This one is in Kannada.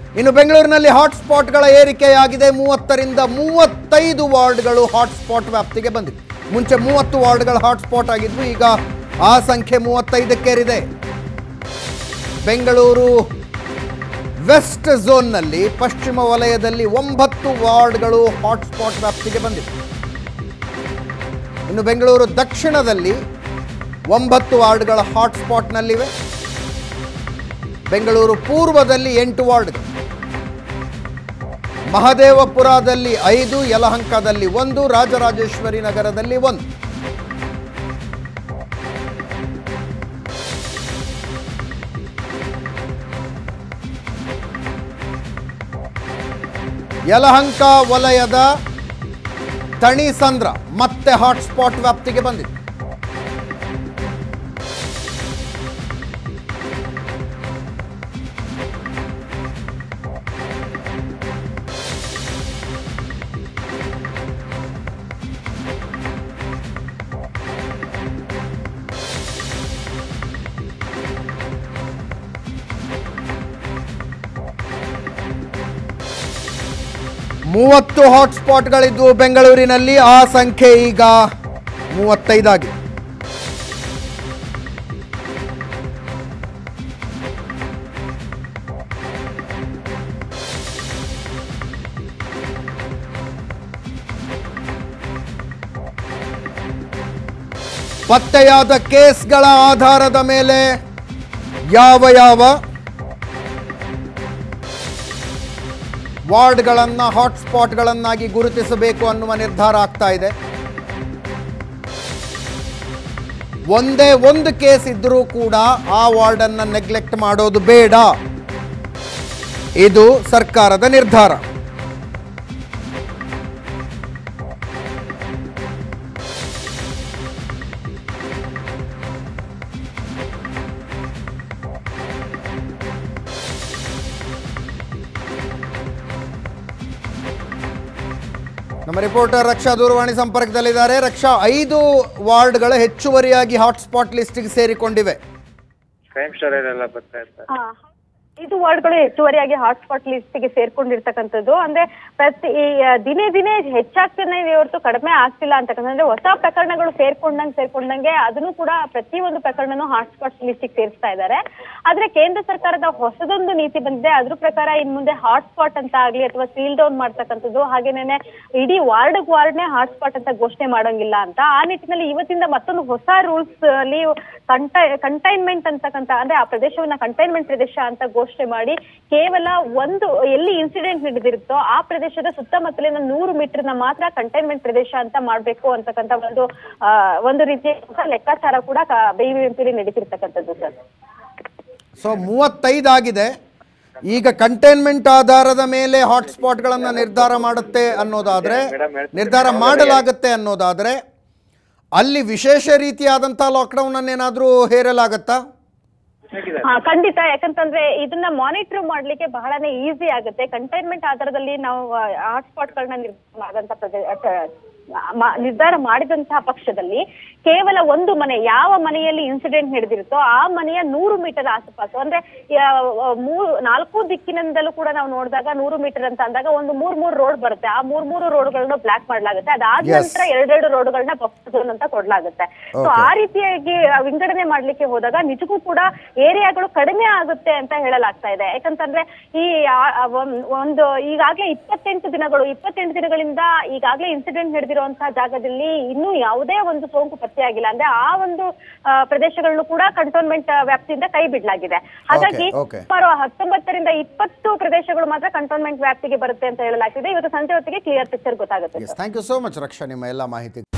ಇನ್ನು ಬೆಂಗಳೂರಿನಲ್ಲಿ ಹಾಟ್ಸ್ಪಾಟ್ಗಳ ಏರಿಕೆಯಾಗಿದೆ. 30ರಿಂದ 35 ವಾರ್ಡ್ಗಳು ಹಾಟ್ಸ್ಪಾಟ್ ವ್ಯಾಪ್ತಿಗೆ ಬಂದಿವೆ. ಮುಂಚೆ 30 ವಾರ್ಡ್ಗಳು ಹಾಟ್ಸ್ಪಾಟ್ ಆಗಿದ್ವು, ಈಗ ಆ ಸಂಖ್ಯೆ 35ಕ್ಕೇರಿದೆ. ಬೆಂಗಳೂರು ವೆಸ್ಟ್ ಝೋನ್ನಲ್ಲಿ ಪಶ್ಚಿಮ ವಲಯದಲ್ಲಿ 9 ವಾರ್ಡ್ಗಳು ಹಾಟ್ಸ್ಪಾಟ್ ವ್ಯಾಪ್ತಿಗೆ ಬಂದಿವೆ. ಇನ್ನು ಬೆಂಗಳೂರು ದಕ್ಷಿಣದಲ್ಲಿ 9 ವಾರ್ಡ್ಗಳ ಹಾಟ್ಸ್ಪಾಟ್ನಲ್ಲಿವೆ. ಬೆಂಗಳೂರು ಪೂರ್ವದಲ್ಲಿ 8 ವಾರ್ಡ್ಗಳು, ಮಹದೇವಪುರದಲ್ಲಿ 5, ಯಲಹಂಕದಲ್ಲಿ 1, ರಾಜರಾಜೇಶ್ವರಿ ನಗರದಲ್ಲಿ 1. ಯಲಹಂಕ ವಲಯದ ತಣಿಸಂದ್ರ ಮತ್ತೆ ಹಾಟ್ಸ್ಪಾಟ್ ವ್ಯಾಪ್ತಿಗೆ ಬಂದಿದೆ. ಮೂವತ್ತು ಹಾಟ್ಸ್ಪಾಟ್ಗಳಿದ್ವು ಬೆಂಗಳೂರಿನಲ್ಲಿ, ಆ ಸಂಖ್ಯೆ ಈಗ 35 ಆಗಿದೆ. ಪತ್ತೆಯಾದ ಕೇಸ್ಗಳ ಆಧಾರದ ಮೇಲೆ ಯಾವ ವಾರ್ಡ್ಗಳನ್ನು ಹಾಟ್ಸ್ಪಾಟ್ಗಳನ್ನಾಗಿ ಗುರುತಿಸಬೇಕು ಅನ್ನುವ ನಿರ್ಧಾರ ಆಗ್ತಾ ಇದೆ. ಒಂದೇ ಒಂದು ಕೇಸ್ ಇದ್ದರೂ ಕೂಡ ಆ ವಾರ್ಡನ್ನು ನೆಗ್ಲೆಕ್ಟ್ ಮಾಡೋದು ಬೇಡ, ಇದು ಸರ್ಕಾರದ ನಿರ್ಧಾರ. ನಮ್ಮ ರಿಪೋರ್ಟರ್ ರಕ್ಷಾ ದೂರವಾಣಿ ಸಂಪರ್ಕದಲ್ಲಿದ್ದಾರೆ. ರಕ್ಷಾ, 5 ವಾರ್ಡ್ಗಳ ಹೆಚ್ಚುವರಿಯಾಗಿ ಹಾಟ್ಸ್ಪಾಟ್ ಲಿಸ್ಟ್ಗೆ ಸೇರಿಕೊಂಡಿವೆ. ಕ್ರೈಮ್ ಸ್ಟೋರಿ ಎಲ್ಲ ಬರ್ತಾ ಇರ್ತಾರೆ. 5 ವಾರ್ಡ್ಗಳು ಹೆಚ್ಚುವರಿಯಾಗಿ ಹಾಟ್ಸ್ಪಾಟ್ ಲಿಸ್ಟ್ಗೆ ಸೇರ್ಕೊಂಡಿರ್ತಕ್ಕಂಥದ್ದು. ಅಂದ್ರೆ ದಿನೇ ಹೆಚ್ಚಾಗ್ತಾನೆ ಇದೆ ಹೊರತು ಕಡಿಮೆ ಆಗ್ತಿಲ್ಲ ಅಂತಕ್ಕಂಥದ್ದು. ಹೊಸ ಪ್ರಕರಣಗಳು ಸೇರ್ಕೊಂಡಂಗೆ ಅದನ್ನು ಕೂಡ ಪ್ರತಿಯೊಂದು ಪ್ರಕರಣನೂ ಹಾಟ್ಸ್ಪಾಟ್ ಲಿಸ್ಟಿಗೆ ಸೇರಿಸ್ತಾ ಇದ್ದಾರೆ. ಆದ್ರೆ ಕೇಂದ್ರ ಸರ್ಕಾರದ ಹೊಸದೊಂದು ನೀತಿ ಬಂದಿದೆ. ಅದ್ರ ಪ್ರಕಾರ ಇನ್ ಮುಂದೆ ಹಾಟ್ಸ್ಪಾಟ್ ಅಂತ ಆಗ್ಲಿ ಅಥವಾ ಸೀಲ್ ಡೌನ್ ಮಾಡ್ತಕ್ಕಂಥದ್ದು, ಹಾಗೇನೆ ಇಡೀ ವಾರ್ಡ್ನೇ ಹಾಟ್ಸ್ಪಾಟ್ ಅಂತ ಘೋಷಣೆ ಮಾಡೋಂಗಿಲ್ಲ ಅಂತ. ಆ ನಿಟ್ಟಿನಲ್ಲಿ ಇವತ್ತಿಂದ ಮತ್ತೊಂದು ಹೊಸ ರೂಲ್ಸ್ ಅಲ್ಲಿ ಕಂಟೈನ್ಮೆಂಟ್ ಅಂತಕ್ಕಂಥ, ಅಂದ್ರೆ ಆ ಪ್ರದೇಶವನ್ನ ಕಂಟೈನ್ಮೆಂಟ್ ಪ್ರದೇಶ ಅಂತ ಘೋಷಣೆ ಮಾಡಿ ಕೇವಲ ಎಲ್ಲಿ ಇನ್ಸಿಡೆಂಟ್ ನಡೆದಿರುತ್ತೋ ಆ ಪ್ರದೇಶದ ಸುತ್ತಮುತ್ತಲಿನ 100 ಮೀಟರ್ನ ಮಾತ್ರ ಕಂಟೈನ್ಮೆಂಟ್ ಪ್ರದೇಶ ಅಂತ ಮಾಡ್ಬೇಕು ಅಂತಕ್ಕಂಥ ಒಂದು ರೀತಿಯ ಲೆಕ್ಕಾಚಾರ ಕೂಡ ಬಿಬಿಎಂಪಿಲಿ ನಡೀತಿರ್ತಕ್ಕಂಥದ್ದು ಸರ್. ಸೊ 35 ಆಗಿದೆ. ಈಗ ಕಂಟೈನ್ಮೆಂಟ್ ಆಧಾರದ ಮೇಲೆ ಹಾಟ್ಸ್ಪಾಟ್ಗಳನ್ನು ನಿರ್ಧಾರ ಮಾಡಲಾಗುತ್ತೆ ಅನ್ನೋದಾದ್ರೆ ಅಲ್ಲಿ ವಿಶೇಷ ರೀತಿಯಾದಂತಹ ಲಾಕ್ಡೌನ್ ಅನ್ನೇನಾದ್ರೂ ಹೇರಲಾಗತ್ತಾ? ಖಂಡಿತ. ಯಾಕಂತಂದ್ರೆ ಇದನ್ನ ಮಾನಿಟರ್ ಮಾಡ್ಲಿಕ್ಕೆ ಬಹಳನೇ ಈಸಿ ಆಗುತ್ತೆ. ಕಂಟೈನ್ಮೆಂಟ್ ಆಧಾರದಲ್ಲಿ ನಾವು ಹಾಟ್ಸ್ಪಾಟ್ ಗಳನ್ನ ನಿರ್ಧಾರ ಮಾಡಿದಂತಹ ಪಕ್ಷದಲ್ಲಿ ಕೇವಲ ಒಂದು ಮನೆ, ಯಾವ ಮನೆಯಲ್ಲಿ ಇನ್ಸಿಡೆಂಟ್ ನಡೆದಿರುತ್ತೋ ಆ ಮನೆಯ 100 ಮೀಟರ್ ಆಸುಪಾಸು, ಅಂದ್ರೆ 4 ದಿಕ್ಕಿನಿಂದಲೂ ಕೂಡ ನಾವು ನೋಡಿದಾಗ 100 ಮೀಟರ್ ಅಂತ ಅಂದಾಗ ಒಂದು 3 ರೋಡ್ ಬರುತ್ತೆ. ಆ 3 ರೋಡ್ಗಳನ್ನ ಬ್ಲಾಕ್ ಮಾಡಲಾಗುತ್ತೆ. ಅದಾದ ನಂತರ 2 ರೋಡ್ಗಳನ್ನ ಬಫರ್ ಝೋನ್ ಅಂತ ಕೊಡ್ಲಾಗುತ್ತೆ. ಸೊ ಆ ರೀತಿಯಾಗಿ ವಿಂಗಡಣೆ ಮಾಡ್ಲಿಕ್ಕೆ ಹೋದಾಗ ನಿಜಕ್ಕೂ ಕೂಡ ಏರಿಯಾಗಳು ಕಡಿಮೆ ಆಗುತ್ತೆ ಅಂತ ಹೇಳಲಾಗ್ತಾ ಇದೆ. ಯಾಕಂತಂದ್ರೆ ಈಗಾಗ್ಲೇ 28 ದಿನಗಳಿಂದ ಈಗಾಗ್ಲೇ ಇನ್ಸಿಡೆಂಟ್ ನಡೆದಿರುವಂತಹ ಜಾಗದಲ್ಲಿ ಇನ್ನೂ ಯಾವುದೇ ಒಂದು ಸೋಂಕು ಪತ್ತೆಯಾಗಿಲ್ಲ. ಅಂದ್ರೆ ಆ ಒಂದು ಪ್ರದೇಶಗಳನ್ನು ಕೂಡ ಕಂಟೋನ್ಮೆಂಟ್ ವ್ಯಾಪ್ತಿಯಿಂದ ಕೈ ಬಿಡಲಾಗಿದೆ. ಹಾಗಾಗಿ ಸುಮಾರು 19ರಿಂದ 20 ಪ್ರದೇಶಗಳು ಮಾತ್ರ ಕಂಟೋನ್ಮೆಂಟ್ ವ್ಯಾಪ್ತಿಗೆ ಬರುತ್ತೆ ಅಂತ ಹೇಳಲಾಗ್ತಿದೆ. ಇವತ್ತು ಸಂಜೆ ಹೊತ್ತಿಗೆ ಕ್ಲಿಯರ್ ಪಿಕ್ಚರ್ ಗೊತ್ತಾಗುತ್ತೆ. Thank you so much Raksha, ನಿಮ್ಮ ಎಲ್ಲ ಮಾಹಿತಿ